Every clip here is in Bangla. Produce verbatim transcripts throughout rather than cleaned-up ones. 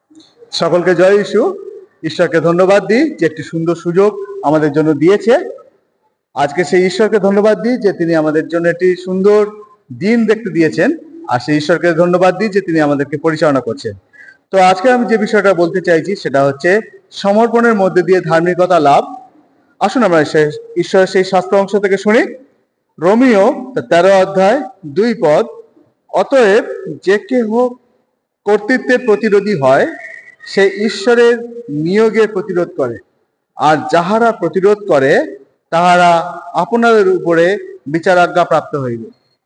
সকলকে জয় ইসু। ঈশ্বরকে ধন্যবাদ দিই যে একটি সুন্দর সুযোগ আমাদের জন্য দিয়েছে। আজকে সেই ঈশ্বরকে ধন্যবাদ দিই যে তিনি আমাদের জন্য একটি সুন্দর দিন দেখতে দিয়েছেন, আর সেই ঈশ্বরকে ধন্যবাদ দিই যে তিনি আমাদেরকে পরিচালনা করছেন। তো আজকে আমি যে বিষয়টা বলতে চাইছি সেটা হচ্ছে সমর্পণের মধ্যে দিয়ে ধার্মিকতা লাভ। আসুন আমরা ঈশ্বরের সেই শাস্ত্র অংশ থেকে শুনি। রোমিও তেরো অধ্যায় দুই পদ, অতএব যে কেহ কর্তৃত্বের প্রতিরোধী হয় সে ঈশ্বরের নিয়োগের প্রতিরোধ করে, আর যাহারা প্রতিরোধ করে তাহারা আপনাদের উপরে বিচারাজ্ঞা প্রাপ্ত হইবে।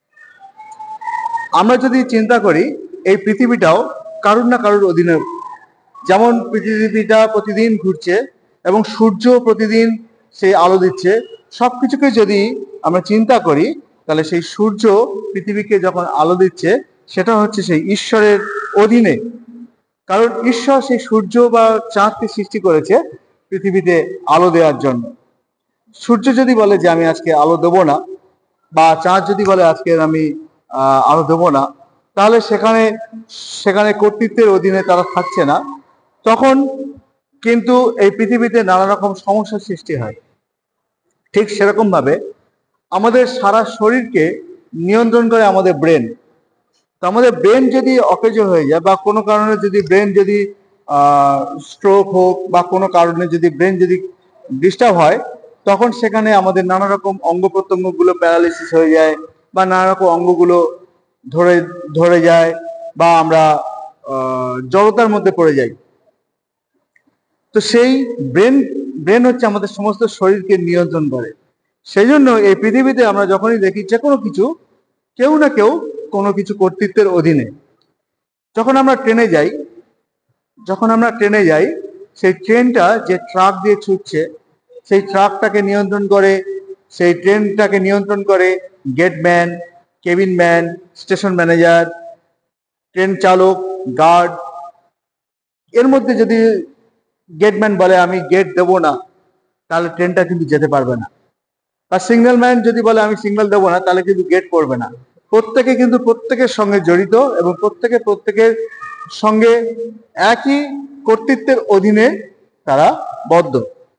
আমরা যদি চিন্তা করি, এই পৃথিবীটাও কারুর না কারুর অধীনে। যেমন পৃথিবীটা প্রতিদিন ঘুরছে এবং সূর্য প্রতিদিন সেই আলো দিচ্ছে, সবকিছুকে যদি আমরা চিন্তা করি তাহলে সেই সূর্য পৃথিবীকে যখন আলো দিচ্ছে সেটা হচ্ছে সেই ঈশ্বরের অধীনে। কারণ ঈশ্বর সেই সূর্য বা চাঁদকে সৃষ্টি করেছে পৃথিবীতে আলো দেওয়ার জন্য। সূর্য যদি বলে যে আমি আজকে আলো দেবো না, বা চাঁদ যদি বলে আজকে আমি আহ আলো দেবো না, তাহলে সেখানে সেখানে কর্তৃত্বের অধীনে তারা থাকছে না। তখন কিন্তু এই পৃথিবীতে নানা রকম সমস্যার সৃষ্টি হয়। ঠিক সেরকম ভাবে আমাদের সারা শরীরকে নিয়ন্ত্রণ করে আমাদের ব্রেন। তো আমাদের ব্রেন যদি অকেজ হয়ে যায় বা কোনো কারণে যদি ব্রেন যদি আহ স্ট্রোক হোক বা কোনো কারণে যদি ব্রেন যদি ডিস্টার্ব হয়, তখন সেখানে আমাদের নানা রকম অঙ্গ প্রত্যঙ্গ গুলো প্যারালিসিস হয়ে যায়, বা নানা রকম অঙ্গগুলো ধরে ধরে যায়, বা আমরা আহ জড়তার মধ্যে পড়ে যাই। তো সেই ব্রেন ব্রেন হচ্ছে আমাদের সমস্ত শরীরকে নিয়ন্ত্রণ করে। সেই জন্য এই পৃথিবীতে আমরা যখনই দেখি যে কোনো কিছু, কেউ না কেউ কোনো কিছু কর্তৃত্বের অধীনে। যখন আমরা ট্রেনে যাই যখন আমরা ট্রেনে যাই সেই ট্রেনটা যে ট্রাক দিয়ে ছুটছে, সেই ট্রাকটাকে নিয়ন্ত্রণ করে, সেই ট্রেনটাকে নিয়ন্ত্রণ করে gateman, cabin man, station manager, train চালক, গার্ড। এর মধ্যে যদি গেটম্যান বলে আমি গেট দেবো না, তাহলে ট্রেনটা কিন্তু যেতে পারবে না। বা সিগন্যাল ম্যান যদি বলে আমি সিগন্যাল দেবো না, তাহলে কিন্তু গেট পড়বে না। প্রত্যেকে কিন্তু প্রত্যেকের সঙ্গে জড়িত এবং প্রত্যেকে প্রত্যেকের সঙ্গে একই কর্তৃত্বের অধীনে তারা বদ্ধ।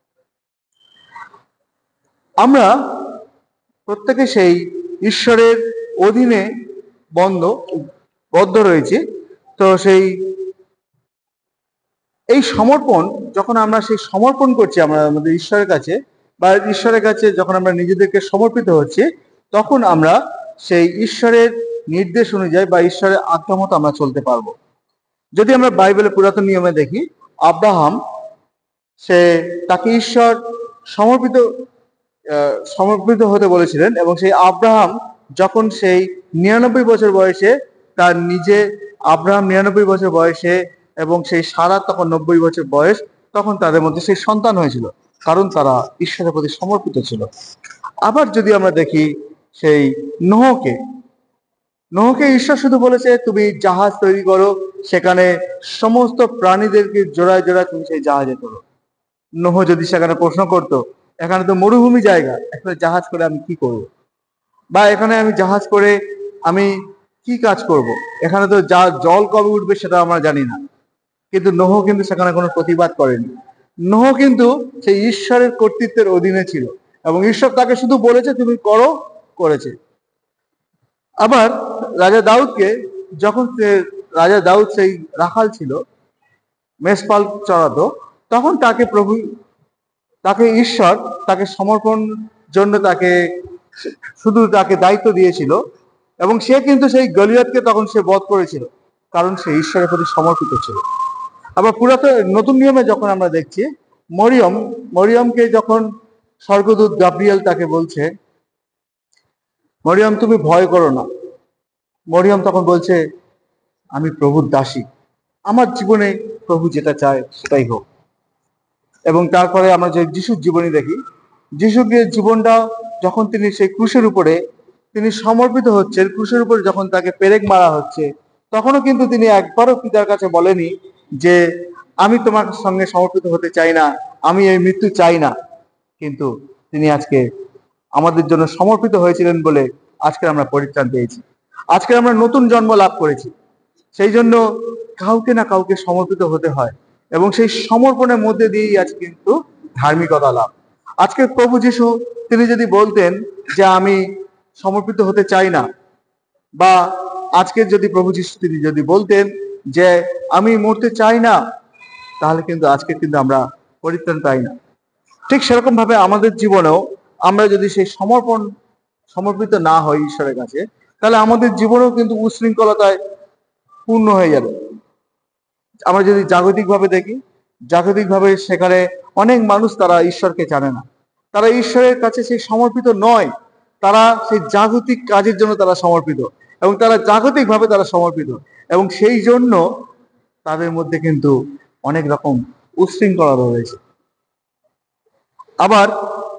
আমরা প্রত্যেকে সেই ঈশ্বরের অধীনে বন্ধ বদ্ধ রয়েছি। তো সেই এই সমর্পণ, যখন আমরা সেই সমর্পণ করছি আমরা আমাদের ঈশ্বরের কাছে, বা ঈশ্বরের কাছে যখন আমরা নিজেদেরকে সমর্পিত হচ্ছি, তখন আমরা সেই ঈশ্বরের নির্দেশ অনুযায়ী বা ঈশ্বরের আজ্ঞা মতো আমরা চলতে পারবো। যদি আমরা বাইবেলের পুরাতন নিয়মে দেখি, আব্রাহাম, সে তাকে ঈশ্বর সমর্পিত সমর্পিত হতে বলেছিলেন, এবং সেই আব্রাহাম যখন সেই নিরানব্বই বছর বয়সে তার নিজে আব্রাহাম নিরানব্বই বছর বয়সে এবং সেই সারা তখন নব্বই বছর বয়স, তখন তাদের মধ্যে সেই সন্তান হয়েছিল, কারণ তারা ঈশ্বরের প্রতি সমর্পিত ছিল। আবার যদি আমরা দেখি সেই নোহকে নোহকে ঈশ্বর শুধু বলেছে তুমি জাহাজ তৈরি করো, সেখানে সমস্ত প্রাণীদেরকে জোড়ায় জোড়ায় তুমি সেই জাহাজে করো। নোহ যদি সেখানে প্রশ্ন করতো, এখানে তো মরুভূমি জায়গা, এখানে জাহাজ করে আমি কি করব, বা এখানে আমি জাহাজ করে আমি কি কাজ করব, এখানে তো যা জল কবে উঠবে সেটা আমরা জানি না। কিন্তু নোহ কিন্তু সেখানে কোনো প্রতিবাদ করেনি। নোহ কিন্তু সেই ঈশ্বরের কর্তৃত্বের অধীনে ছিল, এবং ঈশ্বর তাকে শুধু বলেছে তুমি করো, করেছে। আবার রাজা দাউদকে, যখন রাজা দাউদ সেই রাখাল ছিল, মেষপাল চড়াতো, তখন তাকে প্রভু তাকে ঈশ্বর তাকে সমর্পণ জন্য তাকে শুধু তাকে দায়িত্ব দিয়েছিল, এবং সে কিন্তু সেই গলিয়াতকে তখন সে বধ করেছিল, কারণ সে ঈশ্বরের প্রতি সমর্পিত ছিল। আবার পুরাতন নতুন নিয়মে যখন আমরা দেখছি, মরিয়ম মরিয়মকে যখন স্বর্গদূত গাব্রিয়েল তাকে বলছে, মরিয়ম তুমি ভয় করো না, মরিয়ম তখন বলছে আমি প্রভুর দাসী, আমার জীবনে প্রভু যেটা চায় সেটাই হোক। এবং তারপরে আমরা যে যিশুর জীবনী দেখি, যিশুকে জীবনটা যখন তিনি সেই ক্রুশের উপরে তিনি সমর্পিত হচ্ছেন, ক্রুশের উপরে যখন তাকে পেরেক মারা হচ্ছে, তখনও কিন্তু তিনি একবারও পিতার কাছে বলেনি যে আমি তোমার সঙ্গে সমর্পিত হতে চাই না, আমি এই মৃত্যু চাই না। কিন্তু তিনি আজকে আমাদের জন্য সমর্পিত হয়েছিলেন বলে আজকে আমরা পরিত্রাণ পেয়েছি, আজকে আমরা নতুন জন্ম লাভ করেছি। সেই জন্য কাউকে না কাউকে সমর্পিত হতে হয়, এবং সেই সমর্পণের মধ্যে দিয়েই আজ কিন্তু ধার্মিকতা লাভ। আজকে প্রভু যিশু তিনি যদি বলতেন যে আমি সমর্পিত হতে চাই না, বা আজকে যদি প্রভু যিশু তিনি যদি বলতেন যে আমি মরতে চাই না, তাহলে কিন্তু আজকে কিন্তু আমরা পরিত্রাণ পাই না। ঠিক সেরকম ভাবে আমাদের জীবনেও আমরা যদি সেই সমর্পণ সমর্পিত না হই ঈশ্বরের কাছে, তাহলে আমাদের জীবনেও কিন্তু উশৃঙ্খলতায় পূর্ণ হয়ে যাবে। আমরা যদি জাগতিকভাবে দেখি, জাগতিকভাবে সেখানে অনেক মানুষ তারা ঈশ্বরকে জানে না, তারা ঈশ্বরের কাছে সেই সমর্পিত নয়, তারা সেই জাগতিক কাজের জন্য তারা সমর্পিত, এবং তারা জাগতিকভাবে তারা সমর্পিত, এবং সেই জন্য তাদের মধ্যে কিন্তু অনেক রকম উশৃঙ্খলতা রয়েছে। আবার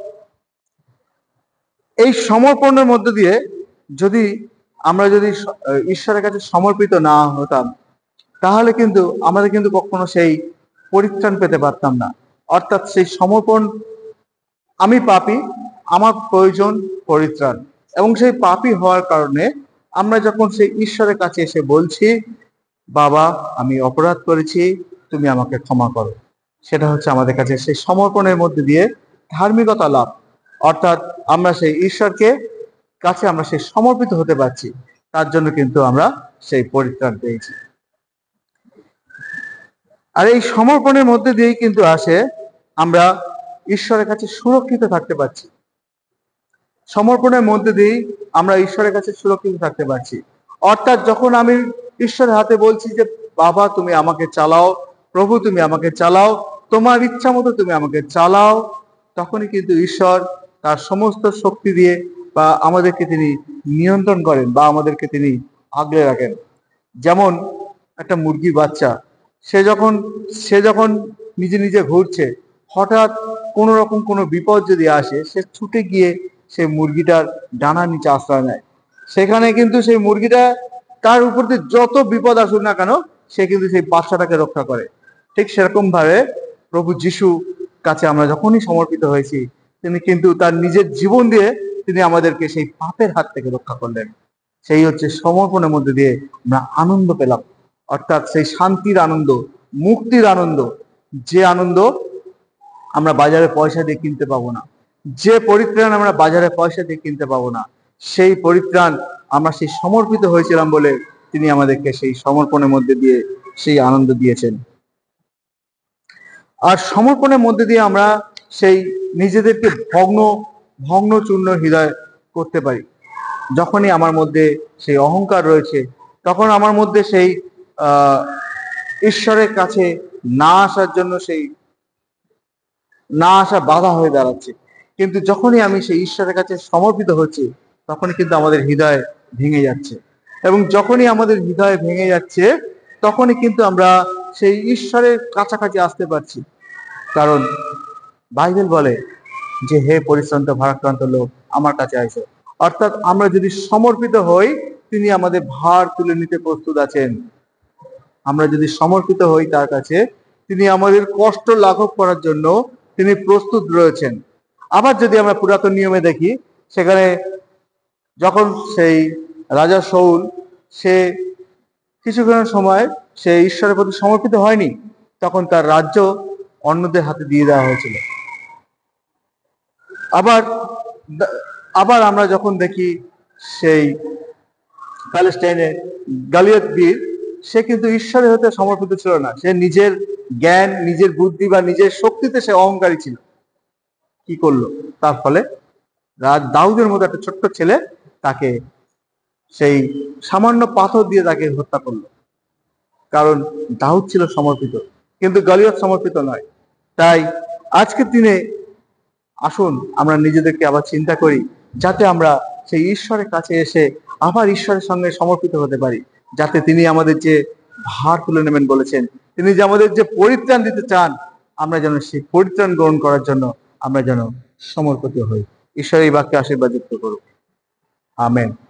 এই সমর্পণের মধ্যে দিয়ে যদি আমরা যদি ঈশ্বরের কাছে সমর্পিত না হতাম, তাহলে কিন্তু আমাদের কিন্তু কখনো সেই পরিত্রাণ পেতে পারতাম না। অর্থাৎ সেই সমর্পণ, আমি পাপী, আমার প্রয়োজন পরিত্রাণ, এবং সেই পাপী হওয়ার কারণে আমরা যখন সেই ঈশ্বরের কাছে এসে বলছি, বাবা আমি অপরাধ করেছি, তুমি আমাকে ক্ষমা করো, সেটা হচ্ছে আমাদের কাছে সেই সমর্পণের মধ্যে দিয়ে ধার্মিকতা লাভ। অর্থাৎ আমরা সেই ঈশ্বরকে কাছে আমরা সেই সমর্পিত হতে পারছি, তার জন্য কিন্তু আমরা সেই পরিত্রাণ পেয়েছি। আর এই সমর্পণের মধ্যে দিয়েই কিন্তু আসে আমরা ঈশ্বরের কাছে সুরক্ষিত থাকতে পারছি। সমর্পণের মধ্যে দিয়েই আমরা ঈশ্বরের কাছে সুরক্ষিত থাকতে পারছি। অর্থাৎ যখন আমি ঈশ্বরের হাতে বলছি যে বাবা তুমি আমাকে চালাও, প্রভু তুমি আমাকে চালাও, তোমার ইচ্ছা মতো তুমি আমাকে চালাও, তখনই কিন্তু ঈশ্বর তার সমস্ত শক্তি দিয়ে বা আমাদেরকে তিনি নিয়ন্ত্রণ করেন, বা আমাদেরকে তিনি আগলে রাখেন। যেমন একটা মুরগির বাচ্চা, সে যখন সে যখন নিজে নিজে ঘুরছে, হঠাৎ কোনো রকম কোনো বিপদ যদি আসে, সে ছুটে গিয়ে সেই মুরগিটার ডানার নিচে আশ্রয় নেয়। সেখানে কিন্তু সেই মুরগিটা তার উপর দিয়ে যত বিপদ আসুক না কেন, সে কিন্তু সেই বাচ্চাটাকে রক্ষা করে। ঠিক সেরকম ভাবে প্রভু যিশু কাছে আমরা যখনই সমর্পিত হয়েছি, তিনি কিন্তু তার নিজের জীবন দিয়ে তিনি আমাদেরকে সেই পাপের হাত থেকে রক্ষা করলেন। সেই হচ্ছে সমর্পণের মধ্যে দিয়ে আমরা আনন্দ পেলাম, অর্থাৎ সেই শান্তির আনন্দ, মুক্তির আনন্দ, যে আনন্দ আমরা বাজারে পয়সা দিয়ে কিনতে পাবো না, যে পরিত্রাণ আমরা বাজারে পয়সা দিয়ে কিনতে পাবো না, সেই পরিত্রাণ আমরা সেই সমর্পিত হয়েছিলাম বলে তিনি আমাদেরকে সেই সমর্পণের মধ্যে দিয়ে সেই আনন্দ দিয়েছেন। আর সমর্পণের মধ্যে দিয়ে আমরা সেই নিজেদেরকে ভগ্ন ভগ্ন চূর্ণ হৃদয় করতে পারি। যখনই আমার মধ্যে সেই অহংকার রয়েছে, তখন আমার মধ্যে সেই আহ ঈশ্বরের কাছে না আসার জন্য সেই না আসা বাধা হয়ে দাঁড়াচ্ছে। কিন্তু যখনই আমি সেই ঈশ্বরের কাছে সমর্পিত হচ্ছি, তখনই কিন্তু আমাদের হৃদয় ভেঙে যাচ্ছে, এবং যখনই আমাদের হৃদয় ভেঙে যাচ্ছে, তখনই কিন্তু আমরা সেই ঈশ্বরের কাছাকাছি আসতে পারছি। কারণ বাইবেল বলে যে হে পরিশ্রান্ত ভারাক্রান্ত লোক আমার কাছে আইসো। অর্থাৎ আমরা যদি সমর্পিত হই, তিনি আমাদের ভার তুলে নিতে প্রস্তুত আছেন। আমরা যদি সমর্পিত হই তার কাছে, তিনি আমাদের কষ্ট লাঘব করার জন্য তিনি প্রস্তুত রয়েছেন। আবার যদি আমরা পুরাতন নিয়মে দেখি, সেখানে যখন সেই রাজা শাউল সে কিছুক্ষণের সময় সে ঈশ্বরের প্রতি সমর্পিত হয়নি, তখন তার রাজ্য অন্যদের হাতে দিয়ে দেওয়া হয়েছিল। আবার আবার আমরা যখন দেখি সেই প্যালেস্টাইনে গালিয়ত বীর, সে কিন্তু ঈশ্বরের হতে সমর্পিত ছিল না, সে নিজের জ্ঞান, নিজের বুদ্ধি বা নিজের শক্তিতে সে অহংকারী ছিল। কি করলো? তার ফলে রাজ দাউদের মতো একটা ছোট্ট ছেলে তাকে সেই সামান্য পাথর দিয়ে তাকে হত্যা করলো। কারণ দাউদ ছিল সমর্পিত, কিন্তু গলিয়ত সমর্পিত নয়। তাই আজকের দিনে আসুন আমরা নিজেদেরকে আবার চিন্তা করি, যাতে আমরা সেই ঈশ্বরের কাছে এসে আবার ঈশ্বরের সঙ্গে সমর্পিত হতে পারি, যাতে তিনি আমাদের যে ভার তুলে নেবেন বলেছেন, তিনি যে আমাদের যে পরিত্রাণ দিতে চান, আমরা যেন সেই পরিত্রাণ গ্রহণ করার জন্য আমরা যেন সমর্পিত হই। ঈশ্বর এই বাক্যে আশীর্বাদ যুক্ত করুন। আমেন।